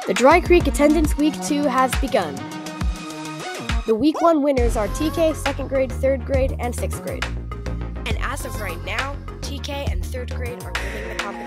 The Dry Creek Attendance Week 2 has begun. The Week 1 winners are TK, 2nd grade, 3rd grade, and 6th grade. And as of right now, TK and 3rd grade are winning the competition.